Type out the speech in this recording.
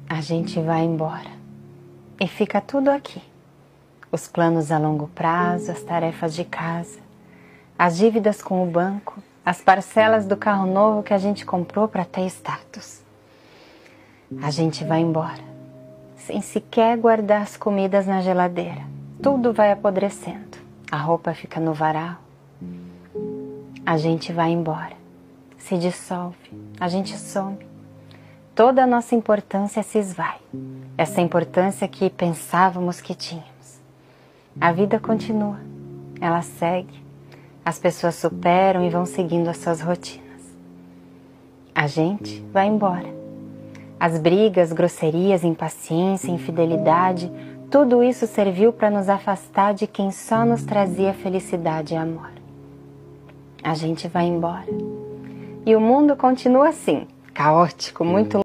A gente vai embora e fica tudo aqui. Os planos a longo prazo, as tarefas de casa, as dívidas com o banco, as parcelas do carro novo que a gente comprou para ter status. A gente vai embora, sem sequer guardar as comidas na geladeira. Tudo vai apodrecendo, a roupa fica no varal. A gente vai embora, se dissolve, a gente some. Toda a nossa importância se esvai, essa importância que pensávamos que tínhamos. A vida continua, ela segue, as pessoas superam e vão seguindo as suas rotinas. A gente vai embora. As brigas, grosserias, impaciência, infidelidade, tudo isso serviu para nos afastar de quem só nos trazia felicidade e amor. A gente vai embora. E o mundo continua assim, caótico, muito